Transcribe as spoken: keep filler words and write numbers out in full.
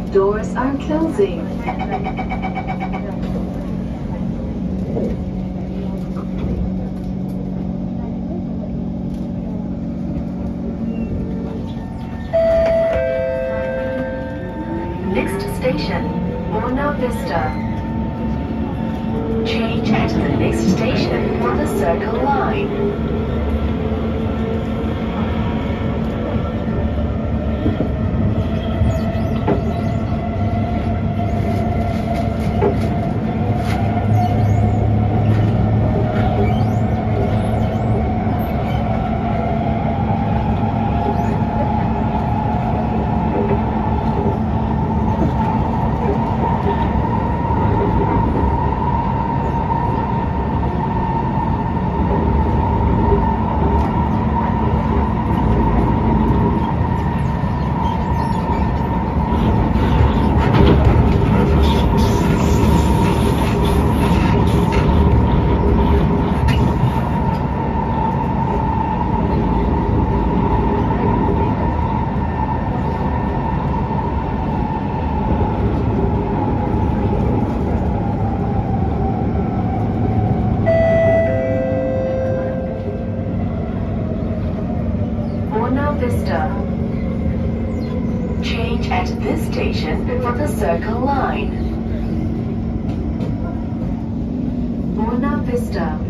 Doors are closing. Next station, Buona Vista. Change at the next station for the Circle Line. Buona Vista. Change at this station for the Circle Line. Buona Vista.